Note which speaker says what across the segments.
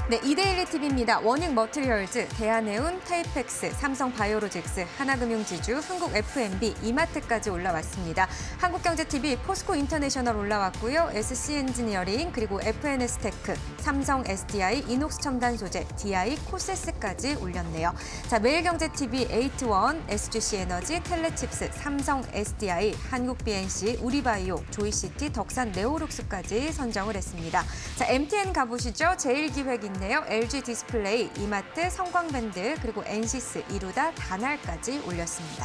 Speaker 1: 네, 이데일리 TV입니다. 워닝머티리얼즈, 대한해운, 테이펙스, 삼성바이오로직스, 하나금융지주, 한국 F&B, 이마트까지 올라왔습니다. 한국경제TV, 포스코 인터내셔널 올라왔고요. SC엔지니어링, 그리고 FNS테크, 삼성 SDI, 이녹스첨단소재, DI, 코세스까지 올렸네요. 자, 매일경제TV, 에이트원, SGC에너지, 텔레칩스, 삼성 SDI, 한국BNC, 우리바이오, 조이시티, 덕산, 네오룩스까지 선정을 했습니다. 자, MTN 가보시죠. 제일기획인 네요. LG 디스플레이, 이마트, 성광밴드, 그리고 엔시스, 이루다, 다날까지 올렸습니다.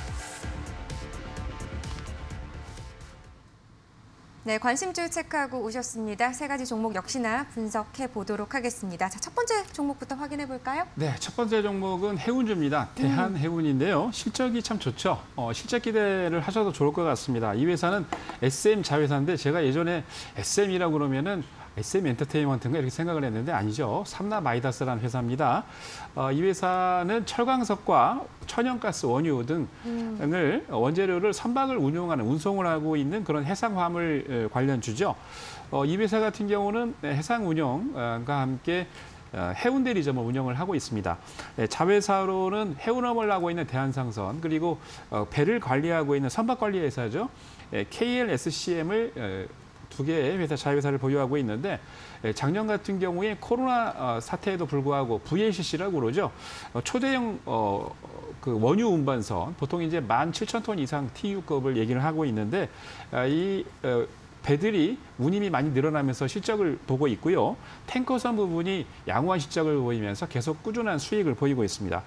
Speaker 1: 네, 관심주 체크하고 오셨습니다. 세 가지 종목 역시나 분석해 보도록 하겠습니다. 자, 첫 번째 종목부터 확인해 볼까요?
Speaker 2: 네, 첫 번째 종목은 해운주입니다. 대한해운인데요. 실적이 참 좋죠. 실적 기대를 하셔도 좋을 것 같습니다. 이 회사는 SM 자회사인데 제가 예전에 SM이라고 그러면은 SM 엔터테인먼트인가 이렇게 생각을 했는데 아니죠. 삼나마이다스라는 회사입니다. 이 회사는 철광석과 천연가스, 원유 등을 원재료를 선박을 운용하는 운송을 하고 있는 그런 해상화물 관련주죠. 이 회사 같은 경우는 해상운영과 함께 해운대 리점을 운영을 하고 있습니다. 자회사로는 해운업을 하고 있는 대한상선, 그리고 배를 관리하고 있는 선박관리회사죠. KLSCM을 두 개의 회사, 자회사를 보유하고 있는데 작년 같은 경우에 코로나 사태에도 불구하고 VLCC라고 그러죠. 초대형 그 원유 운반선, 보통 이제 17,000톤 이상 TU급을 얘기를 하고 있는데 이 배들이 운임이 많이 늘어나면서 실적을 보고 있고요. 탱커선 부분이 양호한 실적을 보이면서 계속 꾸준한 수익을 보이고 있습니다.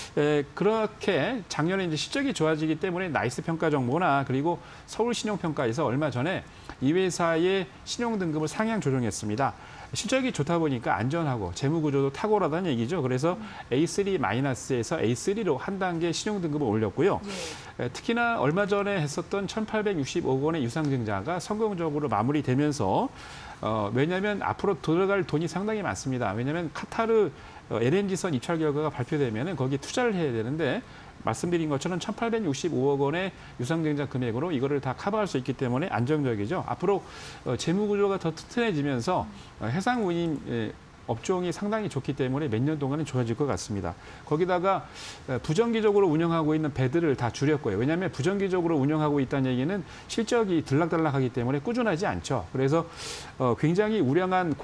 Speaker 2: 그렇게 작년에 이제 실적이 좋아지기 때문에 나이스 평가 정보나 그리고 서울신용평가에서 얼마 전에 이 회사의 신용 등급을 상향 조정했습니다. 실적이 좋다 보니까 안전하고 재무 구조도 탁월하다는 얘기죠. 그래서 A3-에서 A3로 한 단계 신용 등급을 올렸고요. 특히나 얼마 전에 했었던 1,860억 원의 유상증자가 성공적으로 마무리되면서 왜냐하면 앞으로 들어갈 돈이 상당히 많습니다. 왜냐하면 카타르 LNG선 입찰 결과가 발표되면 거기에 투자를 해야 되는데 말씀드린 것처럼 1,865억 원의 유상증자 금액으로 이거를 다 커버할 수 있기 때문에 안정적이죠. 앞으로 재무 구조가 더 튼튼해지면서 해상 운임 업종이 상당히 좋기 때문에 몇 년 동안은 좋아질 것 같습니다. 거기다가 부정기적으로 운영하고 있는 배들을 다 줄였고요. 왜냐하면 부정기적으로 운영하고 있다는 얘기는 실적이 들락달락하기 때문에 꾸준하지 않죠. 그래서 굉장히 우량한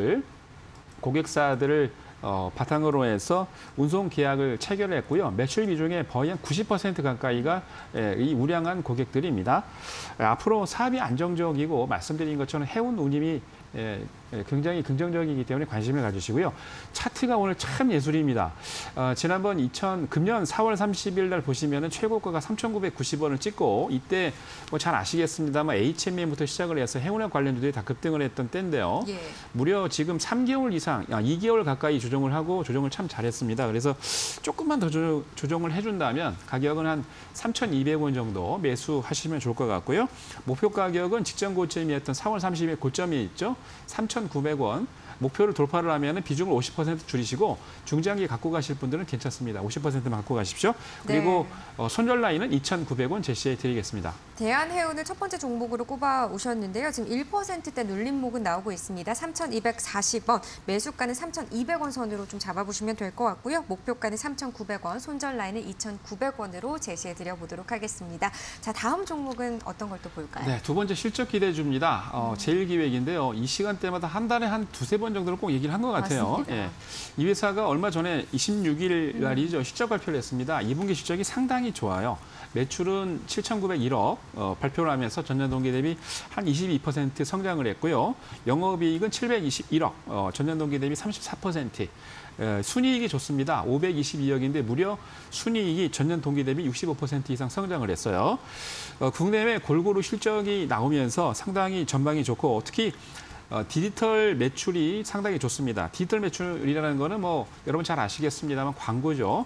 Speaker 2: 고객사들을 바탕으로 해서 운송 계약을 체결했고요. 매출 비중의 거의 한 90% 가까이가 이 우량한 고객들입니다. 앞으로 사업이 안정적이고 말씀드린 것처럼 해운 운임이 굉장히 긍정적이기 때문에 관심을 가지시고요. 차트가 오늘 참 예술입니다. 지난번 금년 4월 30일 날 보시면은 최고가가 3,990원을 찍고 이때 뭐 잘 아시겠습니다만 HMM부터 시작을 해서 해운업 관련주들이 다 급등을 했던 때인데요. 무려 지금 3개월 이상, 2개월 가까이 조정을 하고 조정을 참 잘했습니다. 그래서 조금만 더 조정을 해준다면 가격은 한 3,200원 정도 매수하시면 좋을 것 같고요. 목표 가격은 직전 고점이었던 4월 30일 고점이 있죠. 3,900원. 목표를 돌파를 하면 비중을 50% 줄이시고 중장기 갖고 가실 분들은 괜찮습니다. 50%만 갖고 가십시오. 그리고 손절 라인은 2,900원 제시해 드리겠습니다.
Speaker 1: 대한해운을 첫 번째 종목으로 꼽아 오셨는데요. 지금 1%대 눌림목은 나오고 있습니다. 3,240원, 매수가는 3,200원 선으로 좀 잡아보시면 될 것 같고요. 목표가는 3,900원, 손절 라인은 2,900원으로 제시해 드려보도록 하겠습니다. 자, 다음 종목은 어떤 걸 또 볼까요?
Speaker 2: 네, 두 번째 실적 기대주입니다. 제일기획인데요. 이 시간대마다 한 달에 한 두세 번 정도를 꼭 얘기를 한 것 같아요. 이 회사가 얼마 전에 26일 날이죠. 실적 발표를 했습니다. 2분기 실적이 상당히 좋아요. 매출은 7,901억 발표를 하면서 전년 동기 대비 한 22% 성장을 했고요. 영업이익은 721억, 전년 동기 대비 34%. 순이익이 좋습니다. 522억인데 무려 순이익이 전년 동기 대비 65% 이상 성장을 했어요. 국내외 골고루 실적이 나오면서 상당히 전망이 좋고 특히 디지털 매출이 상당히 좋습니다. 디지털 매출이라는 거는 뭐 여러분 잘 아시겠습니다만 광고죠.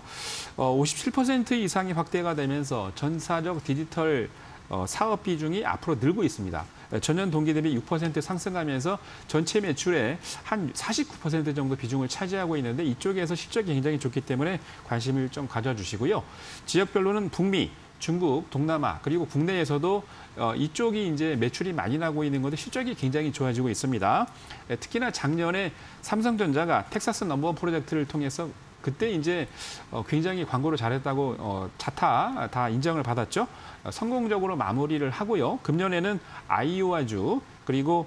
Speaker 2: 57% 이상이 확대가 되면서 전사적 디지털 사업 비중이 앞으로 늘고 있습니다. 전년 동기 대비 6% 상승하면서 전체 매출의 한 49% 정도 비중을 차지하고 있는데 이쪽에서 실적이 굉장히 좋기 때문에 관심을 좀 가져주시고요. 지역별로는 북미, 중국, 동남아 그리고 국내에서도 이쪽이 이제 매출이 많이 나고 있는 건데 실적이 굉장히 좋아지고 있습니다. 특히나 작년에 삼성전자가 텍사스 넘버원 프로젝트를 통해서 그때 이제 굉장히 광고를 잘했다고 자타 다 인정을 받았죠. 성공적으로 마무리를 하고요. 금년에는 아이오와주 그리고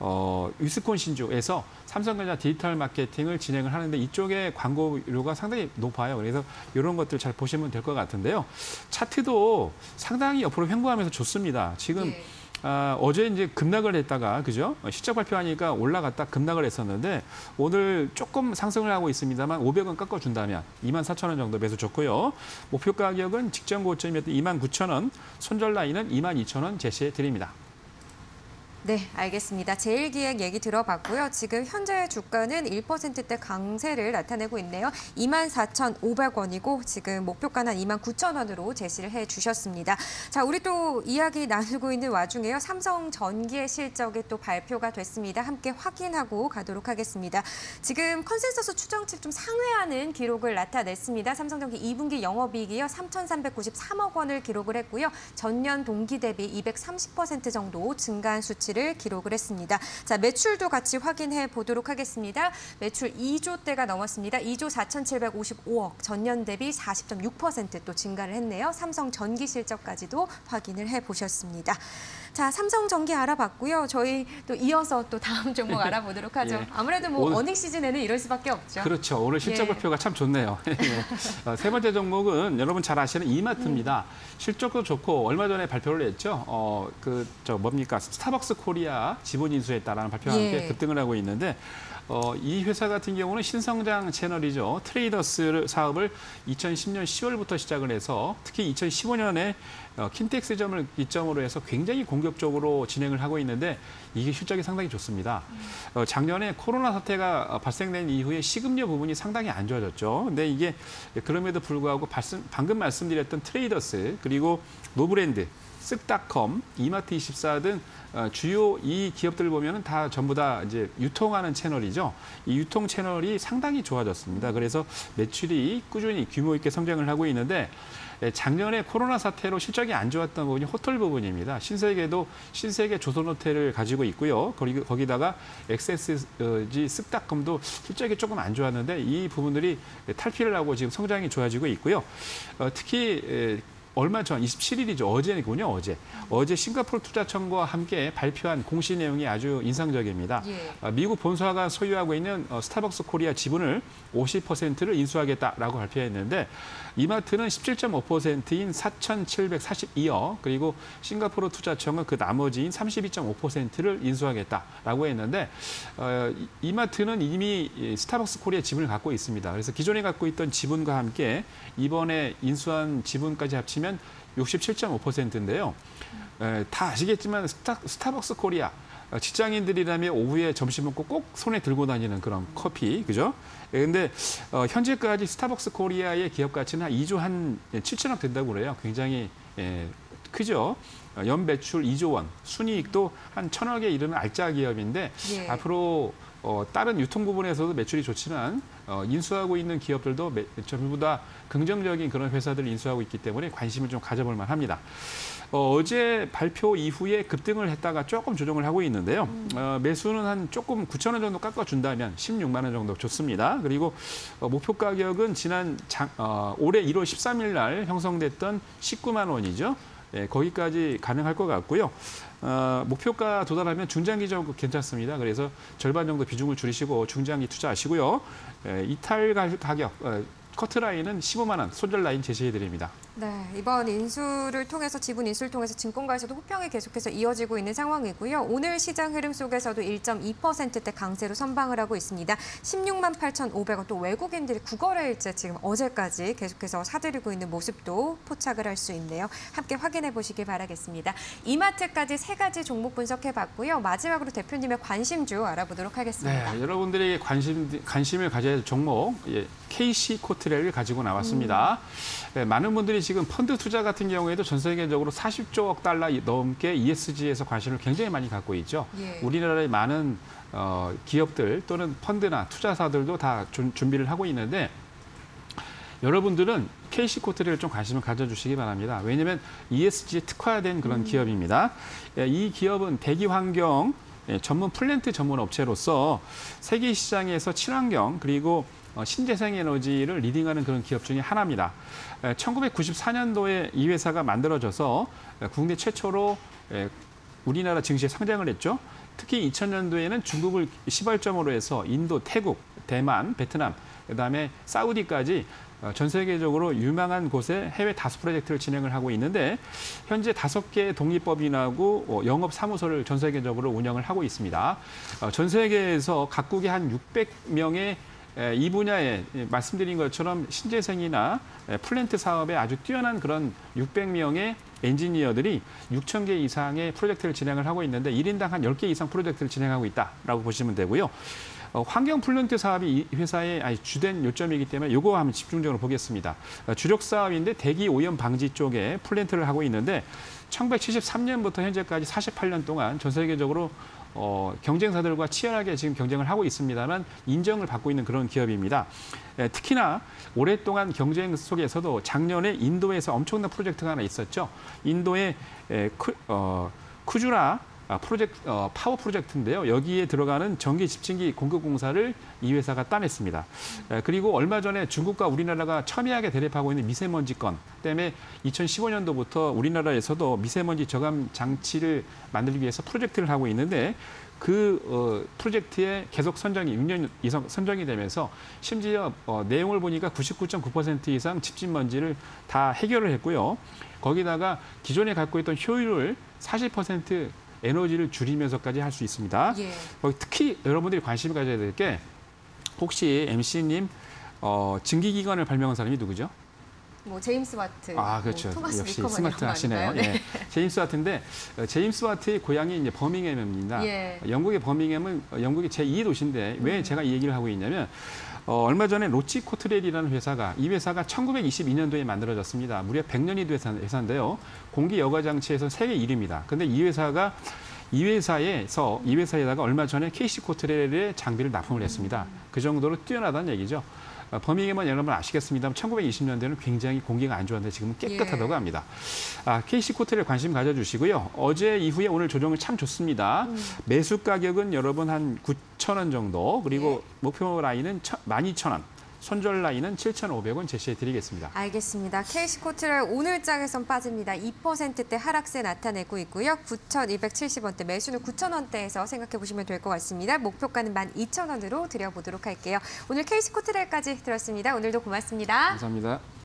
Speaker 2: 위스콘신주에서 삼성전자 디지털 마케팅을 진행을 하는데 이쪽에 광고료가 상당히 높아요. 그래서 이런 것들 잘 보시면 될 것 같은데요. 차트도 상당히 옆으로 횡보하면서 좋습니다. 지금 어제 이제 급락을 했다가 그죠? 실적 발표하니까 올라갔다 급락을 했었는데 오늘 조금 상승을 하고 있습니다만 500원 깎아준다면 24,000원 정도 매수 좋고요. 목표 가격은 직전 고점이었던 29,000원, 손절 라인은 22,000원 제시해 드립니다.
Speaker 1: 네, 알겠습니다. 제일기획 얘기 들어봤고요. 지금 현재 주가는 1%대 강세를 나타내고 있네요. 24,500원이고 지금 목표가는 29,000원으로 제시를 해주셨습니다. 자, 우리 또 이야기 나누고 있는 와중에요. 삼성전기의 실적이 또 발표가 됐습니다. 함께 확인하고 가도록 하겠습니다. 지금 컨센서스 추정치를 좀 상회하는 기록을 나타냈습니다. 삼성전기 2분기 영업이익이요. 3,393억 원을 기록을 했고요. 전년 동기 대비 230% 정도 증가한 수치를 기록을 했습니다. 자, 매출도 같이 확인해 보도록 하겠습니다. 매출 2조대가 넘었습니다. 2조 4,755억, 전년 대비 40.6% 또 증가를 했네요. 삼성전기 실적까지도 확인을 해 보셨습니다. 자, 삼성전기 알아봤고요. 저희 또 이어서 또 다음 종목 알아보도록 하죠.
Speaker 2: 예.
Speaker 1: 아무래도 뭐 어닝 시즌에는 이럴 수밖에 없죠.
Speaker 2: 그렇죠. 오늘 실적 발표가 참 좋네요. 세 번째 종목은 여러분 잘 아시는 이마트입니다. 실적도 좋고 얼마 전에 발표를 했죠. 뭡니까? 스타벅스 코리아 지분 인수했다라는 발표와 함께 급등을 하고 있는데 이 회사 같은 경우는 신성장 채널이죠. 트레이더스 사업을 2010년 10월부터 시작을 해서 특히 2015년에 킨텍스점을 기점으로 해서 굉장히 공격적으로 진행을 하고 있는데 이게 실적이 상당히 좋습니다. 작년에 코로나 사태가 발생된 이후에 식음료 부분이 상당히 안 좋아졌죠. 근데 이게 그럼에도 불구하고 방금 말씀드렸던 트레이더스 그리고 노브랜드 쓱닷컴, 이마트24 등 주요 이 기업들 보면은 다 전부 다 이제 유통하는 채널이죠. 이 유통 채널이 상당히 좋아졌습니다. 그래서 매출이 꾸준히 규모 있게 성장을 하고 있는데 작년에 코로나 사태로 실적이 안 좋았던 부분이 호텔 부분입니다. 신세계도 신세계 조선호텔을 가지고 있고요. 거기다가 XSG 쓱닷컴도 실적이 조금 안 좋았는데 이 부분들이 탈피를 하고 지금 성장이 좋아지고 있고요. 특히 얼마 전 27일이죠. 어제군요. 어제 싱가포르 투자청과 함께 발표한 공시 내용이 아주 인상적입니다. 미국 본사가 소유하고 있는 스타벅스 코리아 지분을 50%를 인수하겠다라고 발표했는데 이마트는 17.5%인 4,742억 그리고 싱가포르 투자청은 그 나머지인 32.5%를 인수하겠다라고 했는데 이마트는 이미 스타벅스 코리아 지분을 갖고 있습니다. 그래서 기존에 갖고 있던 지분과 함께 이번에 인수한 지분까지 합치면 67.5%인데요. 다 아시겠지만 스타벅스 코리아 직장인들이라면 오후에 점심 먹고 꼭 손에 들고 다니는 그런 커피, 그죠? 근데 현재까지 스타벅스 코리아의 기업 가치는 한 2조 한 7천억 된다고 그래요. 굉장히 크죠. 연 매출 2조 원, 순이익도 한 1,000억에 이르는 알짜 기업인데 앞으로 다른 유통 부분에서도 매출이 좋지만 인수하고 있는 기업들도 전부 다 긍정적인 그런 회사들을 인수하고 있기 때문에 관심을 좀 가져볼 만합니다. 어제 발표 이후에 급등을 했다가 조금 조정을 하고 있는데요. 매수는 한 조금 9,000원 정도 깎아준다면 16만 원 정도 좋습니다. 그리고 목표 가격은 올해 1월 13일 날 형성됐던 19만 원이죠. 거기까지 가능할 것 같고요. 목표가 도달하면 중장기적으로 괜찮습니다. 그래서 절반 정도 비중을 줄이시고 중장기 투자하시고요. 이탈 가격, 커트라인은 15만 원, 손절 라인 제시해 드립니다.
Speaker 1: 네, 이번 인수를 통해서 지분 인수를 통해서 증권가에서도 호평이 계속해서 이어지고 있는 상황이고요. 오늘 시장 흐름 속에서도 1.2%대 강세로 선방을 하고 있습니다. 16만 8,500원 또 외국인들이 9거래일째 지금 어제까지 계속해서 사들이고 있는 모습도 포착을 할 수 있네요. 함께 확인해 보시길 바라겠습니다. 이마트까지 세 가지 종목 분석해 봤고요. 마지막으로 대표님의 관심주 알아보도록 하겠습니다.
Speaker 2: 네, 여러분들이 관심을 가져야 할 종목 KC 코트레를 가지고 나왔습니다. 많은 분들이 지금 펀드 투자 같은 경우에도 전 세계적으로 40조억 달러 넘게 ESG에서 관심을 굉장히 많이 갖고 있죠. 우리나라의 많은 기업들 또는 펀드나 투자사들도 다 준비를 하고 있는데 여러분들은 KC코트레일 좀 관심을 가져주시기 바랍니다. 왜냐하면 ESG에 특화된 그런 기업입니다. 이 기업은 대기 환경 전문 플랜트 전문 업체로서 세계 시장에서 친환경 그리고 신재생 에너지를 리딩하는 그런 기업 중에 하나입니다. 1994년도에 이 회사가 만들어져서 국내 최초로 우리나라 증시에 상장을 했죠. 특히 2000년도에는 중국을 시발점으로 해서 인도, 태국, 대만, 베트남, 그다음에 사우디까지 전 세계적으로 유망한 곳에 해외 다수 프로젝트를 진행을 하고 있는데 현재 5개의 독립법인하고 영업사무소를 전 세계적으로 운영을 하고 있습니다. 전 세계에서 각국의 한 600명의 이 분야에 말씀드린 것처럼 신재생이나 플랜트 사업에 아주 뛰어난 그런 600명의 엔지니어들이 6,000개 이상의 프로젝트를 진행을 하고 있는데 1인당 한 10개 이상 프로젝트를 진행하고 있다라고 보시면 되고요. 환경 플랜트 사업이 이 회사의 주된 요점이기 때문에 이거 한번 집중적으로 보겠습니다. 주력 사업인데 대기 오염 방지 쪽에 플랜트를 하고 있는데 1973년부터 현재까지 48년 동안 전 세계적으로 경쟁사들과 치열하게 지금 경쟁을 하고 있습니다만 인정을 받고 있는 그런 기업입니다. 특히나 오랫동안 경쟁 속에서도 작년에 인도에서 엄청난 프로젝트가 하나 있었죠. 인도의 쿠주라 파워 프로젝트인데요. 여기에 들어가는 전기 집진기 공급 공사를 이 회사가 따냈습니다. 그리고 얼마 전에 중국과 우리나라가 첨예하게 대립하고 있는 미세먼지 건 때문에 2015년도부터 우리나라에서도 미세먼지 저감 장치를 만들기 위해서 프로젝트를 하고 있는데 그 프로젝트에 계속 선정이 6년 이상 선정이 되면서 심지어 내용을 보니까 99.9% 이상 집진먼지를 다 해결을 했고요. 거기다가 기존에 갖고 있던 효율을 40% 에너지를 줄이면서까지 할 수 있습니다.
Speaker 1: 예.
Speaker 2: 특히 여러분들이 관심을 가져야 될 게 혹시 MC님 증기기관을 발명한 사람이 누구죠?
Speaker 1: 뭐 제임스 와트,
Speaker 2: 그렇죠.
Speaker 1: 뭐 토마스
Speaker 2: 역시
Speaker 1: 리커먼
Speaker 2: 스마트 하시네요.
Speaker 1: 네.
Speaker 2: 예. 제임스 와트인데 제임스 와트의 고향이 이제 버밍엄입니다.
Speaker 1: 예.
Speaker 2: 영국의 버밍엄은 영국의 제2의 도시인데 왜 제가 이 얘기를 하고 있냐면 얼마 전에 로치 코트레일이라는 회사가 이 회사가 1922년도에 만들어졌습니다. 무려 100년이 된 회사인데요. 공기 여과 장치에서 세계 1위입니다. 근데 이 회사에다가 얼마 전에 KC 코트레일의 장비를 납품을 했습니다. 그 정도로 뛰어나다는 얘기죠. 버밍엄은 여러분 아시겠습니다만 1920년대에는 굉장히 공기가 안 좋았는데 지금은 깨끗하다고 합니다. KC 코트레일 관심 가져주시고요. 어제 이후에 오늘 조정을 참 좋습니다. 매수 가격은 여러분 한 9,000원 정도 그리고 목표 라인은 12,000원. 손절 라인은 7,500원 제시해 드리겠습니다.
Speaker 1: 알겠습니다. KC코트레일 오늘 장에선 빠집니다. 2%대 하락세 나타내고 있고요. 9,270원대 매수는 9,000원대에서 생각해 보시면 될 것 같습니다. 목표가는 12,000원으로 드려보도록 할게요. 오늘 KC코트레일까지 들었습니다. 오늘도 고맙습니다.
Speaker 2: 감사합니다.